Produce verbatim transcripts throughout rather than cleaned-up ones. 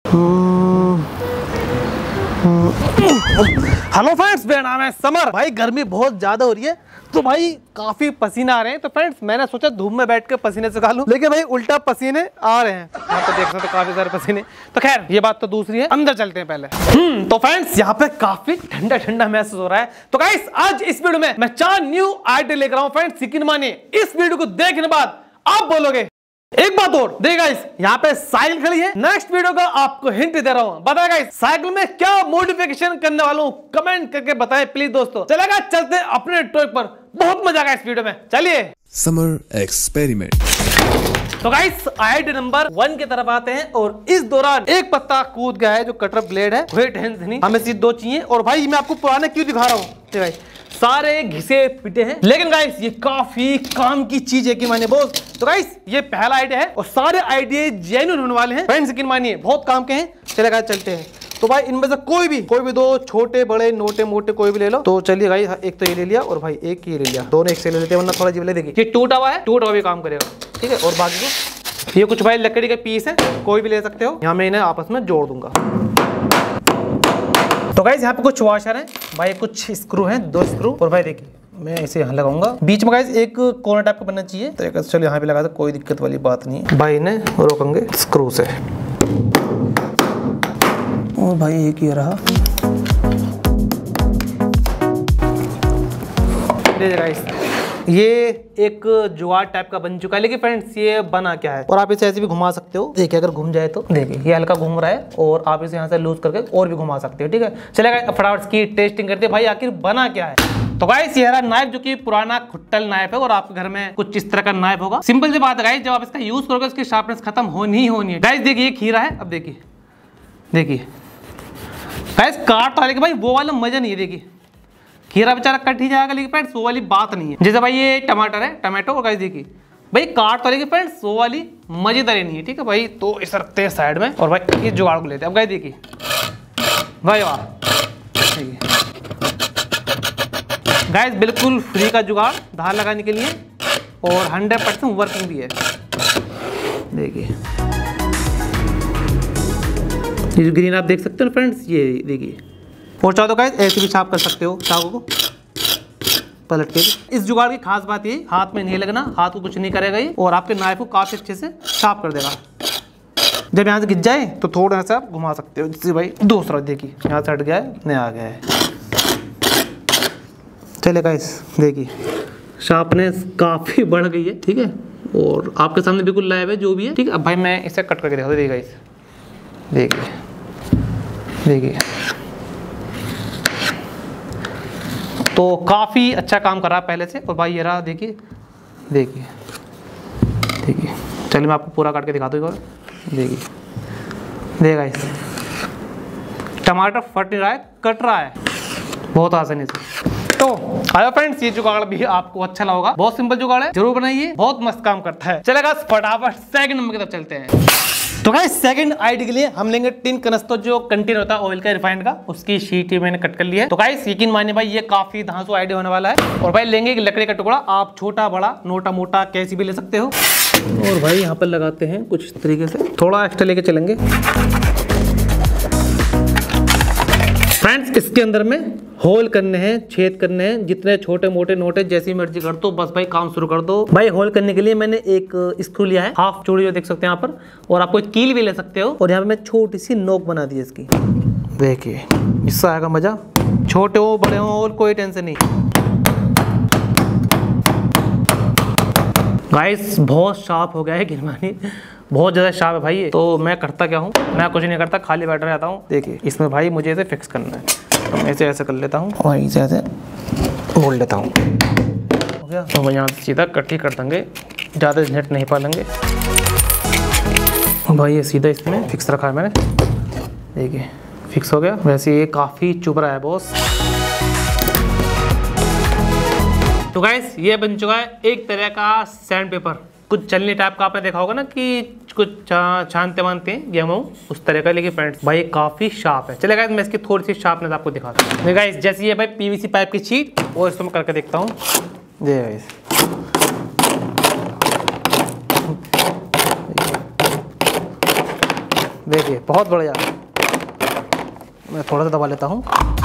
Hello friends, मेरा नाम है समर। भाई गर्मी बहुत ज्यादा हो रही है तो भाई काफी पसीना आ रहे हैं। तो फ्रेंड्स मैंने सोचा धूप में बैठ के पसीने सुखा लूं, लेकिन भाई उल्टा पसीने आ रहे हैं। यहाँ पे देख सकते हो काफी सारे पसीने। तो खैर ये बात तो दूसरी है, अंदर चलते हैं पहले। हम्म तो फ्रेंड्स यहाँ पे काफी ठंडा ठंडा महसूस हो रहा है। तो गाइस आज इस वीडियो में मैं चार न्यू आइडिया लेकर आऊं फ्रेंड्स। यकीन मानिए इस वीडियो को देखने बाद आप बोलोगे। एक बात और देखिए गाइस, यहाँ पे साइकिल खड़ी है। नेक्स्ट वीडियो का आपको हिंट दे रहा हूँ। बताए गाइस साइकिल में क्या मॉडिफिकेशन करने वाला हूँ, कमेंट करके बताएं प्लीज दोस्तों। चलेगा चलते अपने टॉपिक पर, बहुत मजा आएगा इस वीडियो में। चलिए समर एक्सपेरिमेंट। तो गाइस आइडिया नंबर वन की तरफ आते हैं और इस दौरान एक पत्ता कूद गया है जो कटर ब्लेड है। कोई टेंशन नहीं, हमें सिर्फ दो चाहिए। और भाई मैं आपको पुराने क्यों दिखा रहा हूँ, सारे घिसे पिटे हैं, लेकिन गाइस ये काफी काम की चीज है कि मानिए बोस। तो गाइस ये पहला आइडिया है और सारे आइडिया जेन्युइन होने वाले हैं फ्रेंड्स, यकीन मानिए बहुत काम के हैं। चले गाइस चलते हैं। तो भाई इनमें से कोई भी कोई भी दो छोटे बड़े नोटे मोटे कोई भी ले लो। तो चलिए गाइस एक तो ये ले लिया और भाई एक ये ले लिया, दोनों एक से ले लेते हैं वरना थोड़ा जीव ले। देखिए ये टूटा हुआ है, टूटा हुआ भी काम करेगा, ठीक है। और बाकी को ये कुछ भाई लकड़ी के पीस है, कोई भी ले सकते हो। यहाँ मैं इन्हें आपस में जोड़ दूंगा। तो गाइस यहाँ पे कुछ वॉशर है भाई, कुछ स्क्रू हैं, दो स्क्रू। और भाई देखिए मैं इसे यहाँ लगाऊंगा बीच में। गाइस एक कॉर्नर टाइप का बनना चाहिए, तो एक चलो यहाँ पे लगा दो, कोई दिक्कत वाली बात नहीं है। भाई ने रोकेंगे स्क्रू से। और भाई एक ही रहा। गाइस ये एक जुगाड़ टाइप का बन चुका है, लेकिन फ्रेंड्स ये बना क्या है। और आप इसे ऐसे भी घुमा सकते हो। देखिए अगर घूम जाए तो देखिए ये हल्का घूम रहा है और आप इसे यहाँ से लूज करके और भी घुमा सकते हो, ठीक है। चलेगा फटाफट इसकी टेस्टिंग करते हैं भाई आखिर बना क्या है। तो गाइस ये रहा नाइफ, जो कि पुराना खुट्टल नाइफ है और आपके घर में कुछ इस तरह का नाइफ होगा। सिंपल सी बात है गाइस, जब आप इसका यूज करोगे इसकी शार्पनेस खत्म होनी ही होनी है। गाइस देखिए ये खीरा है, अब देखिए देखिए गाइस काट वाले के भाई वो वाला मजा नहीं है। देखिए खीरा बेचारा कट ही जाएगा, लेकिन फ्रेंड्स वो वाली बात नहीं है। जैसे भाई ये टमाटर है, टमाटो, और गाइस देखिए भाई काट तो लेकिन फ्रेंड्स वो वाली मजेदारी नहीं है, ठीक है भाई। तो इसे रखते हैं साइड में और भाई ये जुगाड़ को लेते हैं। अब गाइस देखिए भाई वाह, गाइस बिल्कुल फ्री का जुगाड़ धार लगाने के लिए और हंड्रेड परसेंट वर्किंग भी है। देखिए ये जो ग्रीन आप देख सकते हो फ्रेंड्स, ये देखिए। और चाहो तो गाइस ऐसे भी छाप कर सकते हो चाकू को पलट के। इस जुगाड़ की खास बात ये हाथ में नहीं लगना, हाथ को कुछ नहीं करेगा ये, और आपके नाइफ को काफी अच्छे से छाप कर देगा। जब यहाँ से गिर जाए तो थोड़ा सा आप घुमा सकते हो, जिससे भाई दूसरा देखिए यहाँ से हट गया है, नहीं आ गया है। चले गाइस देखिए शार्पनेस काफी बढ़ गई है, ठीक है। और आपके सामने बिल्कुल लाइव है जो भी है, ठीक है। अब भाई मैं इसे कट करके दिखा, देखिए गाइस देखिए देखिए तो काफ़ी अच्छा काम कर रहा है पहले से। और भाई ये रहा देखिए देखिए देखिए चलिए मैं आपको पूरा काट के दिखाता हूँ। देखिए देखिए गाइस टमाटर फट नहीं रहा है, कट रहा है बहुत आसानी से। तो आया फ्रेंड्स ये जुगाड़ भी आपको अच्छा लगा होगा, बहुत सिंपल जुगाड़ है, जरूर बनाइए, बहुत मस्त काम करता है। चलेगा फटाफट सेकंड नंबर की तरफ चलते हैं। तो गाइस सेकंड आइडिया के लिए हम लेंगे टिन कनस्तो, जो कंटेनर होता है ऑयल का, रिफाइंड का, उसकी शीट मैंने कट कर ली है। तो गाइस यकीन मानिए भाई ये काफी धांसू आइडिया होने वाला है। और भाई लेंगे एक लकड़ी का टुकड़ा, आप छोटा बड़ा नोटा मोटा कैसी भी ले सकते हो। और भाई यहाँ पर लगाते हैं कुछ इस तरीके से, थोड़ा एक्स्ट्रा लेके चलेंगे फ्रेंड्स। इसके अंदर में होल करने हैं, छेद करने हैं, जितने छोटे मोटे नोटे जैसी मर्जी कर दो, बस भाई काम शुरू कर दो। भाई होल करने के लिए मैंने एक स्क्रू लिया है, हाफ चूड़ी जो देख सकते हैं यहाँ पर, और आपको एक कील भी ले सकते हो। और यहाँ पे मैं छोटी सी नोक बना दी है इसकी, देखिए इससे आएगा मजा। छोटे हो बड़े हो और कोई टेंशन नहीं। गाइस बहुत शार्प हो गया है गिरमानी, बहुत ज़्यादा शार्प है भाई ये। तो मैं करता क्या हूँ, मैं कुछ नहीं करता, खाली बैठ रहता हूँ। देखिए इसमें भाई मुझे इसे फिक्स करना है, तो मैं इसे ऐसे कर लेता हूँ और इसे ऐसे मोड़ लेता हूँ, हो गया। तो मैं यहाँ से सीधा कट ही कर देंगे, ज़्यादा झंझट नहीं पालेंगे। भाई ये सीधा इसमें फिक्स रखा है मैंने, देखिए फिक्स हो गया। वैसे ये काफ़ी चुभ रहा है बॉस। तो गाइस ये बन चुका है एक तरह का सैंड पेपर, कुछ चलने टाइप का। आपने देखा होगा ना कि कुछ छानते मानते हैं गेहूं उस तरह का, लेकिन फ्रेंड्स भाई काफी शार्प है। चले गाइस मैं इसकी थोड़ी सी शार्पनेस आपको दिखाता हूँ। गाइस जैसे ये भाई पीवीसी पाइप की शीट, और इसको मैं करके देखता हूँ। ये गाइस देखिए बहुत बढ़िया। मैं थोड़ा सा दबा लेता हूँ।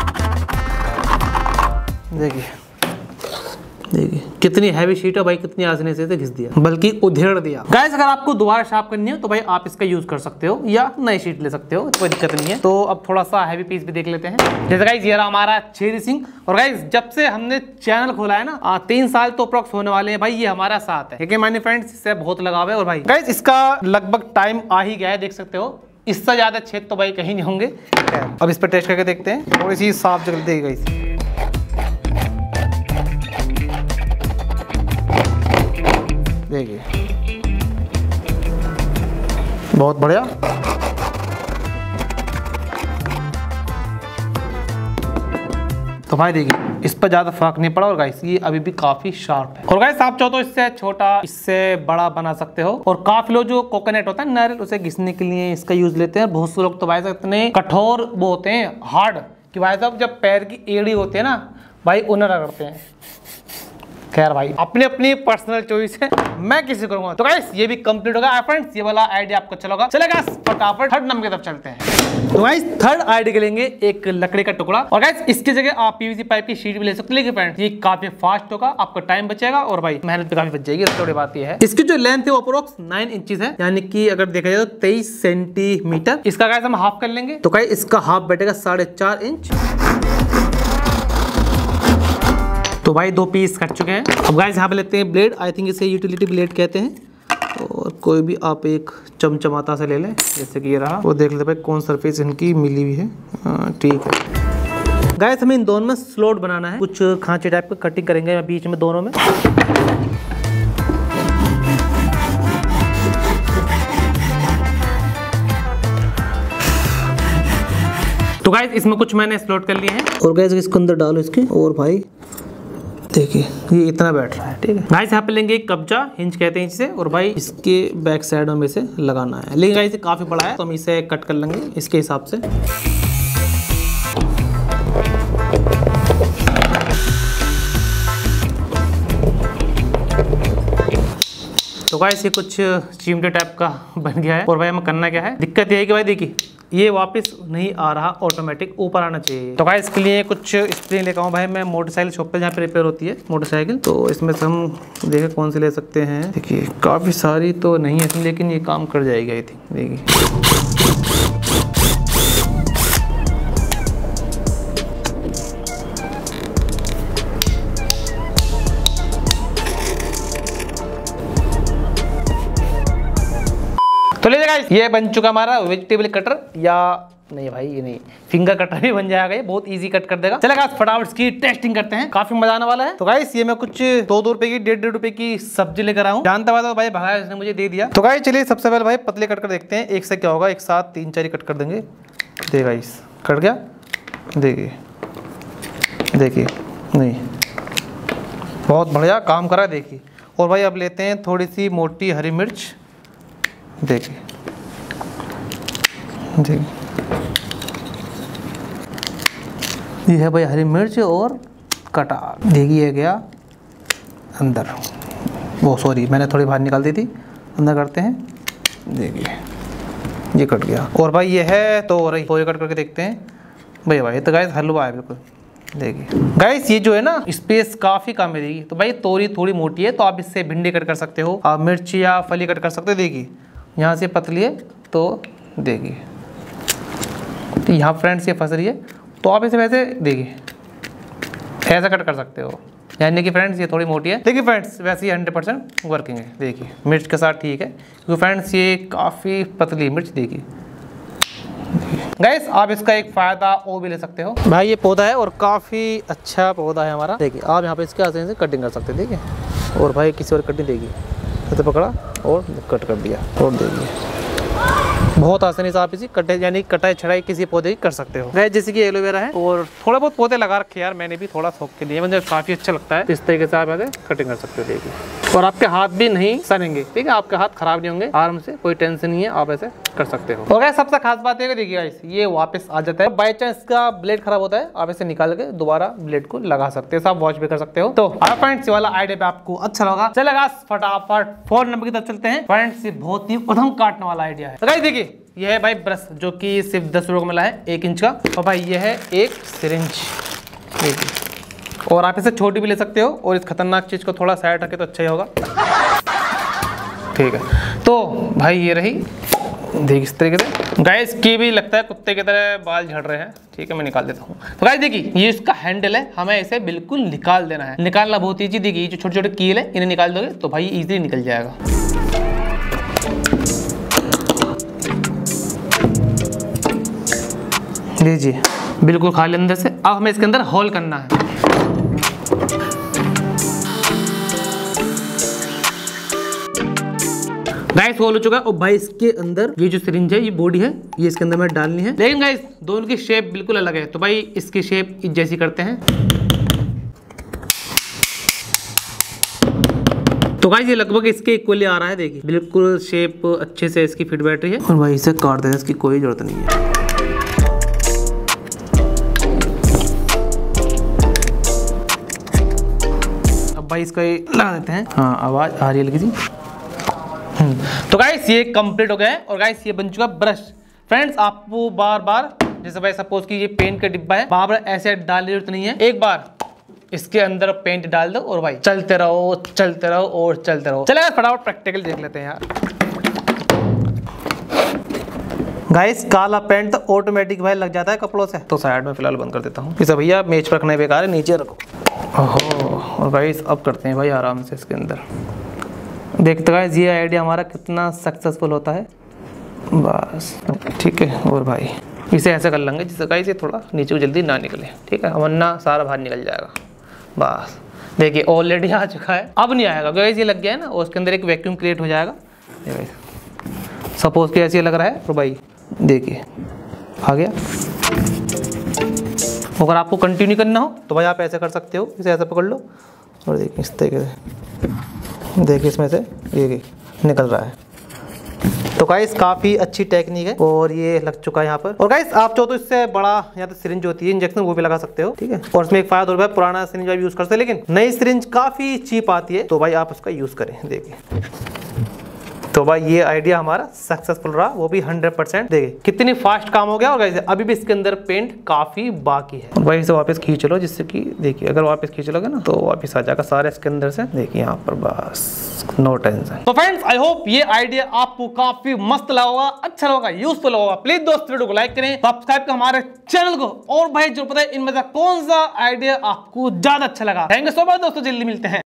देखिए देखिए कितनी हैवी शीट है भाई, कितनी आसानी से घिस दिया, बल्कि उधेड़ दिया। गाइस अगर आपको दोबारा शार्प करनी हो तो भाई आप इसका यूज कर सकते हो या नई शीट ले सकते हो, कोई दिक्कत नहीं है। तो अब थोड़ा सा हैवी पीस भी देख लेते हैं। जैसे गाइस ये रहा हमारा छेरी सिंह। और गाइस जब से हमने चैनल खोला है ना, आ, तीन साल तो अप्रॉक्स होने वाले हैं भाई, ये हमारा साथ है, क्योंकि मैंने फ्रेंड्स इससे बहुत लगाव है। और भाई गाइस इसका लगभग टाइम आ ही गया है, देख सकते हो। इससे ज्यादा छेद तो भाई कहीं नहीं होंगे। अब इस पर टेस्ट करके देखते हैं, थोड़ी सी साफ जगह देगी गाइस। देखिए बहुत बढ़िया। तो भाई देखिए इस पर ज्यादा फर्क नहीं पड़ा। और गाइस ये अभी भी काफी शार्प है। और गाइस आप चाहो तो इससे छोटा, इससे बड़ा बना सकते हो। और काफी लोग जो कोकोनट होता है नारियल, उसे घिसने के लिए इसका यूज लेते हैं। बहुत से लोग तो भाई साहब इतने कठोर वो होते हैं, हार्ड, कि भाई साहब जब पैर की एड़ी होती है ना भाई, उन्हें रगड़ते हैं। खैर भाई अपनी अपनी पर्सनल चॉइस है, मैं किसी करूंगा। तो गाइस ये भी कंप्लीट होगा फ्रेंड्स, ये वाला आइडिया आपको अच्छा लगा। चलेगा फटाफट थर्ड नंबर की तरफ चलते हैं। तो गाइस थर्ड आइडिया के लेंगे एक लकड़ी का टुकड़ा। और गाइस इसकी जगह आप पीवीसी पाइप की शीट भी ले सकते हो, लेकिन फ्रेंड्स ये काफी फास्ट होगा, आपका टाइम बचेगा और भाई मेहनत भी काफी बच जाएगी। थोड़ी बात ये है, इसकी जो लेंथ है वो अप्रोक्स नाइन इंचेस है, यानी कि अगर देखा जाए तो तेईस सेंटीमीटर। इसका गाइस हम हाफ कर लेंगे, तो गाइस इसका हाफ बैठेगा साढ़े चार इंच। तो भाई दो पीस कट चुके हैं। अब गाइस यहाँ पे लेते हैं ब्लेड, आई थिंक इसे यूटिलिटी ब्लेड कहते हैं। और कोई भी आप एक चमचमाता से ले लें, जैसे कि ये रहा। वो देख लेते भाई कौन सरफेस इनकी मिली हुई है। ठीक है गाइस, हमें इन दोनों में स्लोट बनाना है, कुछ खांचे टाइप का कटिंग करेंगे बीच में दोनों में। तो गाइस इसमें कुछ मैंने स्लोट कर लिए हैं। और गाइस इसको अंदर डालो इसके, और भाई देखिए ये इतना बैठ रहा है। ठीक है गाइस, यहाँ पे लेंगे एक कब्जा, हिंज कहते हैं इसे। और भाई इसके बैक साइड में इसे लगाना है, लेकिन गाइस ये काफी बड़ा है तो हम इसे कट कर लेंगे इसके हिसाब से। तो गाइस ये कुछ चिमटे टाइप का बन गया है। और भाई हमें करना क्या है, दिक्कत ये है कि भाई देखिए ये वापस नहीं आ रहा, ऑटोमेटिक ऊपर आना चाहिए। तो गाइस इसके लिए कुछ स्प्रिंग लेकर आऊँ भाई मैं मोटरसाइकिल शॉप पे, जहाँ पे रिपेयर होती है मोटरसाइकिल। तो इसमें से हम देखें कौन से ले सकते हैं। देखिए काफ़ी सारी तो नहीं है, लेकिन ये काम कर जाएगी आई थिंक। देखिए तो लीजिए गाइस ये बन चुका हमारा वेजिटेबल कटर, या नहीं भाई ये नहीं, फिंगर कटर भी बन जाएगा, ये बहुत इजी कट कर देगा। चलो गाइस फटाफट इसकी टेस्टिंग करते हैं, काफी मजा आने वाला है। तो गाइस ये मैं कुछ दो दो रुपए की डेढ़ डेढ़ रुपए की सब्जी लेकर आया हूँ, जानता हुआ तो भाई भगाया इसने मुझे दे दिया। तो गाइस चलिए सबसे पहले भाई पतले कट कर देखते हैं, एक से क्या होगा, एक साथ तीन चार कट कर देंगे। देखिए गाइस कट गया, देखिए देखिए नहीं, बहुत बढ़िया काम करा। देखिए और भाई अब लेते हैं थोड़ी सी मोटी हरी मिर्च। देखिए देखिए ये है भाई हरी मिर्च और कटा। देखिए ये गया अंदर, वो सॉरी मैंने थोड़ी बाहर निकाल दी थी, अंदर करते हैं। देखिए ये कट गया। और भाई ये है तो और ये कट करके देखते हैं भैया। भाई तो गाइस हलवा है बिल्कुल। देखिए गाइस ये जो है ना स्पेस काफी कम है। देखिए तो भाई तोरी थोड़ी मोटी है, तो आप इससे भिंडी कट कर सकते हो, आप मिर्च या फली कट कर सकते हो। देखिए यहाँ से पतली है तो देखिए तो यहाँ फ्रेंड्स ये फंस रही है, तो आप इसे वैसे देखिए ऐसा कट कर सकते हो, यानी कि फ्रेंड्स ये थोड़ी मोटी है। देखिए फ्रेंड्स वैसे ही हंड्रेड परसेंट वर्किंग है। देखिए मिर्च के साथ ठीक है, क्योंकि फ्रेंड्स ये काफ़ी पतली मिर्च। देखिए गाइस आप इसका एक फ़ायदा और भी ले सकते हो भाई, ये पौधा है और काफ़ी अच्छा पौधा है हमारा। देखिए आप यहाँ पे इसके आसानी से कटिंग कर सकते हैं। देखिए और भाई किसी और कटिंग देखिए, ऐसे पकड़ा और कट कर दिया। और देखिए बहुत आसानी से आप इसी कटे यानी कटाई छड़ाई किसी पौधे की कर सकते हो। गाइस जैसे कि एलोवेरा है और थोड़ा बहुत पौधे लगा रखे यार मैंने भी, थोड़ा शौक के लिए, मुझे काफी अच्छा लगता है। इस तरीके से आप ऐसे कटिंग कर सकते हो। देखिए और आपके हाथ भी नहीं सनेंगे, ठीक है, आपके हाथ खराब नहीं होंगे, आराम से कोई टेंशन नहीं है, आप ऐसे कर सकते हो। और गाइस सबसे खास बात है देखिए गाइस ये वापस आ जाता है, बाई चांस इसका ब्लेड खराब होता है आप इसे निकाल के दोबारा ब्लेड को लगा सकते हो, आप वॉश भी कर सकते हो। तो फ्रेंड्स वाला आइडिया आपको अच्छा लगा। चलेगा फटाफट फोर नंबर की तरफ चलते हैं। फ्रेंड्स ये बहुत ही उधम काटने वाला आइडिया है। तो गाइस देखिए यह है भाई ब्रश जो कि सिर्फ दस रुपये का मिला है, एक इंच का। और भाई यह है एक सिरिंज, देखिए। और आप इसे छोटी भी ले सकते हो और इस खतरनाक चीज़ को थोड़ा साइड रखे तो अच्छा ही होगा, ठीक है। तो भाई ये रही, देखिए इस तरीके से। गाइस की भी लगता है कुत्ते की तरह बाल झड़ रहे हैं, ठीक है, मैं निकाल देता हूँ। तो गाइस देखिए ये इसका हैंडल है, हमें इसे बिल्कुल निकाल देना है। निकालना बहुत ईजी, देखिए ये जो छोटे छोटे कील है इन्हें निकाल दोगे तो भाई इजीली निकल जाएगा। लीजिए बिल्कुल खाली अंदर से। अब हमें इसके अंदर होल करना है। गाइस होल हो चुका है। और भाई इसके अंदर ये जो सिरिंज है, ये बॉडी है, ये इसके अंदर में डालनी है। लेकिन गाइस दोनों की शेप बिल्कुल अलग है, तो भाई इसकी शेप जैसी करते हैं। तो गाइस ये लगभग इसके इक्वली आ रहा है, देखिए बिल्कुल शेप अच्छे से इसकी फिट बैठ रही है। और भाई इसे काट देना, इसकी कोई जरूरत नहीं है। अब भाई इसका ये लगा देते हैं। हाँ आवाज आ रही है हल्की सी। तो गाइस ये कंप्लीट हो गया है। और गाइस ये बन चुका ब्रश। फ्रेंड्स आपको बार बार, जैसे भाई सपोज कि ये पेंट का डिब्बा है, बार बार ऐसे डालने की जरूरत नहीं है। एक बार इसके अंदर पेंट डाल दो और भाई चलते रहो चलते रहो और चलते रहो। चलेगा फटाफट प्रैक्टिकल देख लेते हैं यार। गाइस काला पेंट तो ऑटोमेटिक भाई लग जाता है कपड़ों से, तो साइड में फिलहाल बंद कर देता हूँ इसे। भैया मेज पर रखना बेकार है, नीचे रखो। ओहो। और गाइस अब करते हैं भाई आराम से इसके अंदर। देखते गाइस ये आइडिया हमारा कितना सक्सेसफुल होता है। बस ठीक है। और भाई इसे ऐसे कर लेंगे जिससे गाइस ये थोड़ा नीचे को जल्दी ना निकले, ठीक है, वरना सारा बाहर निकल जाएगा। बस देखिए ऑलरेडी आ चुका है, अब नहीं आएगा गाइस, ये लग गया है ना, और उसके अंदर एक वैक्यूम क्रिएट हो जाएगा। सपोज कि ऐसे लग रहा है, तो भाई देखिए आ गया। अगर आपको कंटिन्यू करना हो तो भाई आप ऐसे कर सकते हो, इसे ऐसे पकड़ लो और देखिए इस तरीके से, देखिए इसमें से ये निकल रहा है। तो गाइस काफ़ी अच्छी टेक्निक है और ये लग चुका है यहाँ पर। और गाइस आप चाहो तो इससे बड़ा या तो सिरिंज होती है इंजेक्शन, वो भी लगा सकते हो, ठीक है। और इसमें एक फायदा और भाई पुराना सिरिंज आप यूज़ करते हैं, लेकिन नई सिरिंज काफ़ी चीप आती है, तो भाई आप उसका यूज़ करें। देखिए तो भाई ये आइडिया हमारा सक्सेसफुल रहा, वो भी हंड्रेड परसेंट। देखिए कितनी फास्ट काम हो गया। और गाइस अभी भी इसके अंदर पेंट काफी बाकी है। भाई इसे वापस खींच लो, जिससे कि देखिए अगर वापस खींच लोगे ना तो वापस आ जाएगा सारे इसके अंदर से। देखिए यहाँ पर बस नो टेंशन। तो फ्रेंड्स आई होप ये आइडिया आपको काफी मस्त लगा होगा, अच्छा लगा, यूजफुल होगा। प्लीज दोस्त वीडियो को लाइक करें, सब्सक्राइब करें हमारे चैनल को। और भाई जो पता है इनमें से कौन सा आइडिया आपको ज्यादा अच्छा लगा। थैंक यू सो मच दोस्तों, जल्दी मिलते हैं।